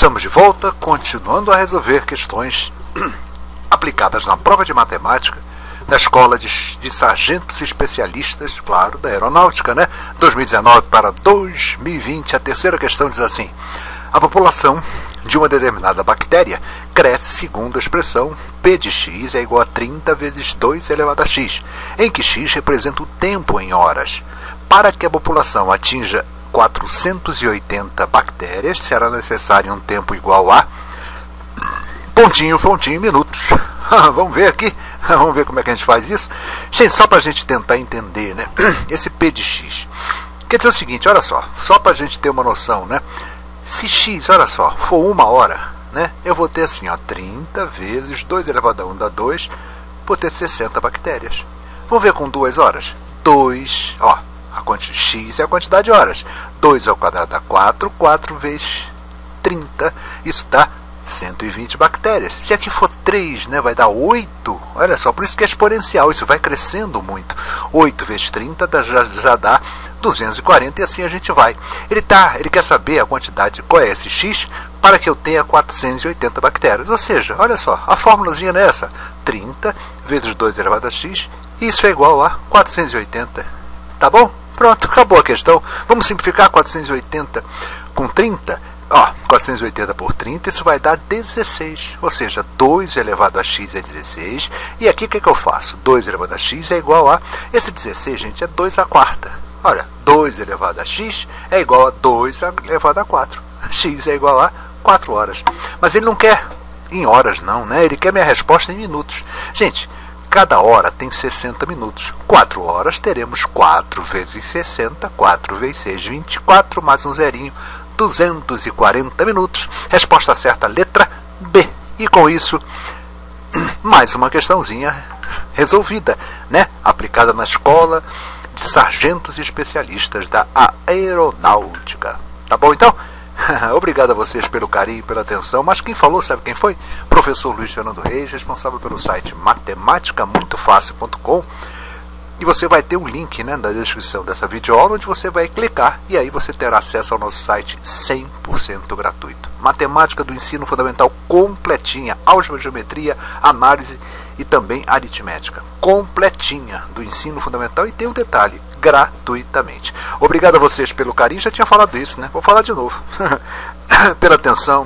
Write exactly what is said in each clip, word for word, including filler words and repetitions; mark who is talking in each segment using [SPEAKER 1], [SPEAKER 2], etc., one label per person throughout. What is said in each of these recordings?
[SPEAKER 1] Estamos de volta, continuando a resolver questões aplicadas na prova de matemática da Escola de, de Sargentos Especialistas, claro, da Aeronáutica, né? dois mil e dezenove para dois mil e vinte. A terceira questão diz assim: a população de uma determinada bactéria cresce segundo a expressão P de x é igual a trinta vezes dois elevado a x, em que x representa o tempo em horas. Para que a população atinja quatrocentas e oitenta bactérias, será necessário um tempo igual a pontinho, pontinho, minutos. Vamos ver aqui, vamos ver como é que a gente faz isso. Gente, só para a gente tentar entender, né? Esse P de x quer dizer o seguinte, olha só, só para a gente ter uma noção, né? Se x, olha só, for uma hora, né? Eu vou ter assim, ó, trinta vezes dois elevado a um dá dois, vou ter sessenta bactérias. Vamos ver com duas horas? dois, ó. A quantidade, x é a quantidade de horas. dois ao quadrado dá quatro, quatro vezes trinta, isso dá cento e vinte bactérias. Se aqui for três, né, vai dar oito. Olha só, por isso que é exponencial, isso vai crescendo muito. oito vezes trinta dá, já, já dá duzentos e quarenta e assim a gente vai. Ele, tá, ele quer saber a quantidade, qual é esse x, para que eu tenha quatrocentas e oitenta bactérias. Ou seja, olha só, a formulazinha é essa. trinta vezes dois elevado a x, isso é igual a quatrocentos e oitenta. Tá bom? Pronto, acabou a questão. Vamos simplificar quatrocentos e oitenta com trinta. Ó, quatrocentos e oitenta por trinta, isso vai dar dezesseis. Ou seja, dois elevado a x é dezesseis. E aqui o que, que eu faço? dois elevado a x é igual a... Esse dezesseis, gente, é dois à quarta. Olha, dois elevado a x é igual a dois elevado a quatro. X é igual a quatro horas. Mas ele não quer em horas, não, né? Ele quer minha resposta em minutos. Gente, cada hora tem sessenta minutos. quatro horas teremos quatro vezes sessenta, quatro vezes seis, vinte e quatro, mais um zerinho, duzentos e quarenta minutos. Resposta certa, letra B. E com isso, mais uma questãozinha resolvida, né? Aplicada na Escola de Sargentos Especialistas da Aeronáutica. Tá bom, então? Obrigado a vocês pelo carinho e pela atenção. Mas quem falou, sabe quem foi? Professor Luiz Fernando Reis, responsável pelo site matemática muito fácil ponto com. E você vai ter um link, né, na descrição dessa videoaula, onde você vai clicar e aí você terá acesso ao nosso site cem por cento gratuito. Matemática do ensino fundamental completinha, álgebra, geometria, análise e também aritmética. Completinha do ensino fundamental, e tem um detalhe: gratuitamente. Obrigado a vocês pelo carinho, já tinha falado isso, né? Vou falar de novo. Pela atenção.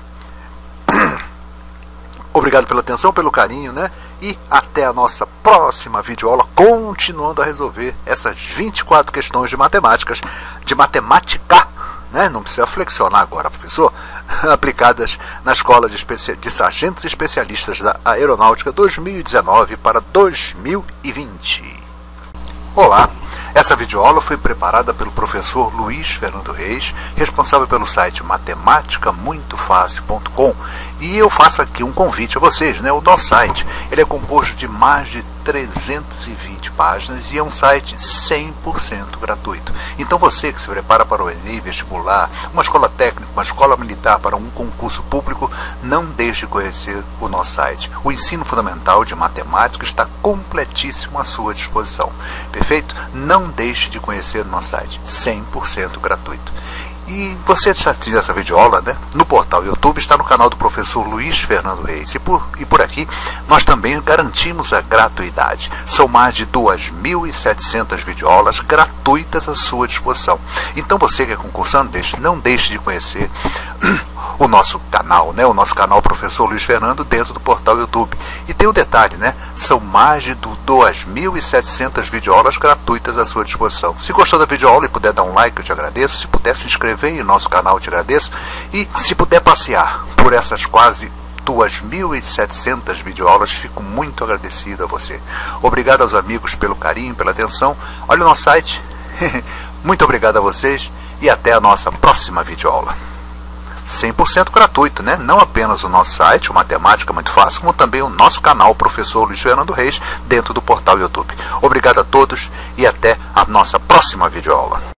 [SPEAKER 1] Obrigado pela atenção, pelo carinho, né? E até a nossa próxima videoaula, continuando a resolver essas vinte e quatro questões de matemáticas, de matemática, né? Não precisa flexionar agora, professor, aplicadas na Escola de, Especi... de Sargentos Especialistas da Aeronáutica dois mil e dezenove para dois mil e vinte. Olá! Essa videoaula foi preparada pelo professor Luiz Fernando Reis, responsável pelo site matemática muito fácil ponto com. E eu faço aqui um convite a vocês, né? O nosso site, ele é composto de mais de trezentas e vinte páginas e é um site cem por cento gratuito. Então você que se prepara para o Enem, vestibular, uma escola técnica, uma escola militar, para um concurso público, não deixe de conhecer o nosso site. O ensino fundamental de matemática está completíssimo à sua disposição. Perfeito? Não deixe de conhecer o nosso site, cem por cento gratuito. E você já tinha essa videoaula, né? No portal YouTube, está no canal do professor Luiz Fernando Reis. E por, e por aqui, nós também garantimos a gratuidade. São mais de duas mil e setecentas videoaulas gratuitas à sua disposição. Então você que é concursando, deixe, não deixe de conhecer o nosso canal, né? O nosso canal Professor Luiz Fernando dentro do portal YouTube. E tem um detalhe, né? São mais de duas mil e setecentas videoaulas gratuitas à sua disposição. Se gostou da videoaula e puder dar um like, eu te agradeço. Se puder se inscrever em nosso canal, eu te agradeço. E se puder passear por essas quase duas mil e setecentas videoaulas, fico muito agradecido a você. Obrigado aos amigos pelo carinho, pela atenção. Olha o nosso site. Muito obrigado a vocês e até a nossa próxima videoaula. cem por cento gratuito, né? Não apenas o nosso site, o Matemática Muito Fácil, como também o nosso canal Professor Luiz Fernando Reis, dentro do portal YouTube. Obrigado a todos e até a nossa próxima videoaula.